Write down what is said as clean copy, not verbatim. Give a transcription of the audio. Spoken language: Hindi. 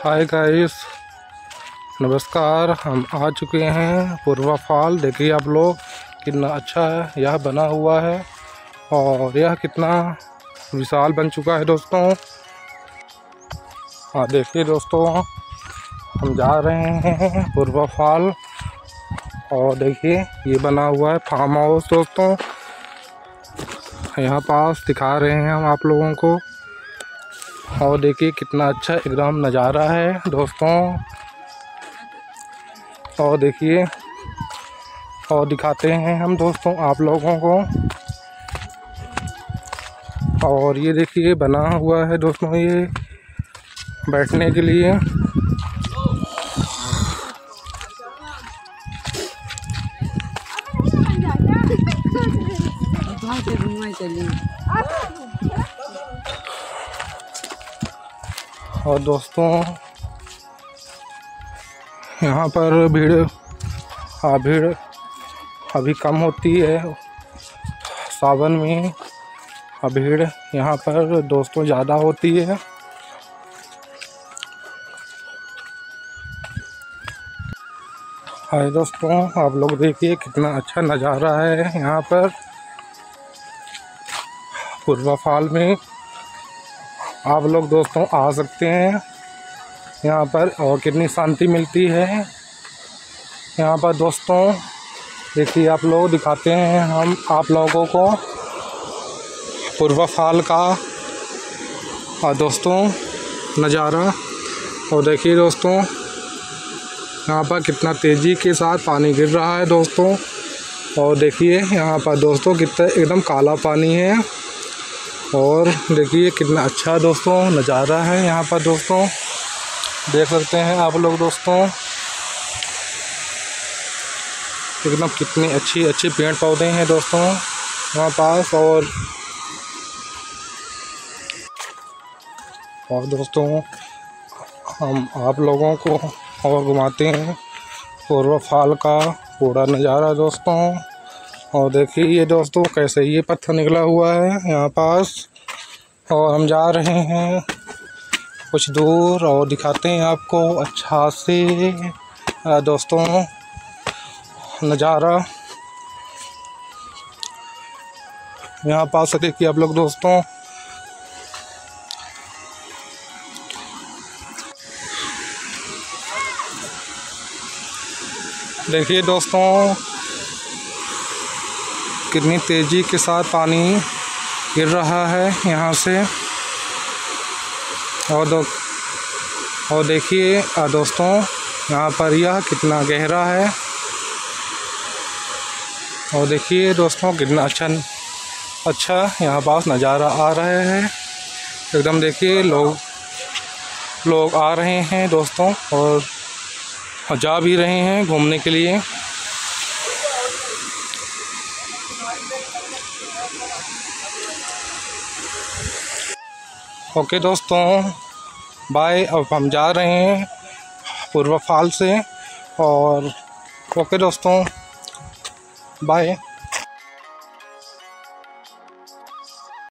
हाय गाइस, नमस्कार। हम आ चुके हैं पूर्वा फॉल। देखिए आप लोग कितना अच्छा है यह बना हुआ है और यह कितना विशाल बन चुका है दोस्तों। हाँ देखिए दोस्तों, हम जा रहे हैं पूर्वा फॉल और देखिए ये बना हुआ है फार्म हाउस दोस्तों। यहाँ पास दिखा रहे हैं हम आप लोगों को और देखिए कितना अच्छा एकदम नज़ारा है दोस्तों। और देखिए और दिखाते हैं हम दोस्तों आप लोगों को। और ये देखिए बना हुआ है दोस्तों ये बैठने के लिए। और दोस्तों यहाँ पर भीड़ अभी कम होती है सावन में। भीड़ यहाँ पर दोस्तों ज़्यादा होती है। हाय दोस्तों, आप लोग देखिए कितना अच्छा नज़ारा है यहाँ पर पूर्वा फॉल में। आप लोग दोस्तों आ सकते हैं यहाँ पर और कितनी शांति मिलती है यहाँ पर दोस्तों। देखिए आप लोग दिखाते हैं हम आप लोगों को पूर्वा फॉल का दोस्तों नज़ारा। और देखिए दोस्तों यहाँ पर कितना तेज़ी के साथ पानी गिर रहा है दोस्तों। और देखिए यहाँ पर दोस्तों कितना एकदम काला पानी है। और देखिए कितना अच्छा दोस्तों नज़ारा है यहाँ पर दोस्तों, देख सकते हैं आप लोग दोस्तों। एकदम कितने अच्छे पेड़ पौधे हैं दोस्तों यहाँ पास। और दोस्तों हम आप लोगों को और घुमाते हैं पूर्वा फॉल का पूरा नज़ारा दोस्तों। और देखिए ये दोस्तों कैसे ये पत्थर निकला हुआ है यहाँ पास। और हम जा रहे हैं कुछ दूर और दिखाते हैं आपको अच्छा से दोस्तों नज़ारा यहाँ पास। देखिए आप लोग दोस्तों देखिए दोस्तों कितनी तेज़ी के साथ पानी गिर रहा है यहाँ से। और देखिए दोस्तों यहाँ पर यह कितना गहरा है। और देखिए दोस्तों कितना अच्छा यहाँ पास नज़ारा आ रहा है एकदम। देखिए लोग आ रहे हैं दोस्तों और जा भी रहे हैं घूमने के लिए। ओके दोस्तों बाय। अब हम जा रहे हैं पूर्वा फॉल से और ओके दोस्तों बाय।